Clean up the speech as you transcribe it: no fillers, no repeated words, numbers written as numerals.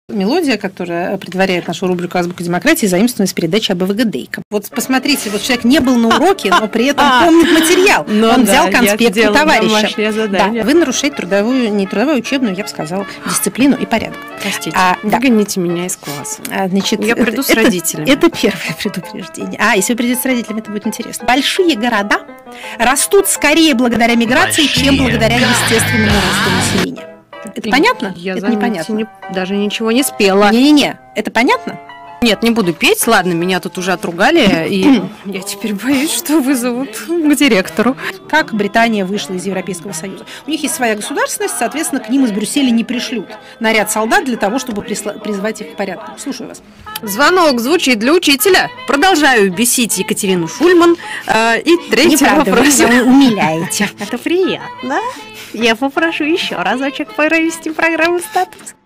Мелодия, которая предваряет нашу рубрику «Азбука демократии», заимствована из передачи АБВГ Дейка. Вот посмотрите, вот человек не был на уроке, но при этом помнит материал. Он взял конспект у товарища. Да, вы нарушаете трудовую, не трудовую, учебную, я бы сказала, дисциплину и порядок. Простите, выгоните меня из класса. Значит, я приду с родителями. Это первое предупреждение. Если вы придете с родителями, это будет интересно. Большие города растут скорее благодаря миграции, чем благодаря естественному росту населения. Это понятно? Это непонятно. Даже ничего не спела. Не-не-не, это понятно? Нет, не буду петь. Ладно, меня тут уже отругали, и я теперь боюсь, что вызовут к директору. Как Британия вышла из Европейского Союза? У них есть своя государственность, соответственно, к ним из Брюсселя не пришлют наряд солдат для того, чтобы призвать их к порядку. Слушаю вас. Звонок звучит для учителя. Продолжаю бесить Екатерину Шульман. И третий вопрос. Вы меня умиляете. Это приятно. Я попрошу еще разочек провести программу «Статус».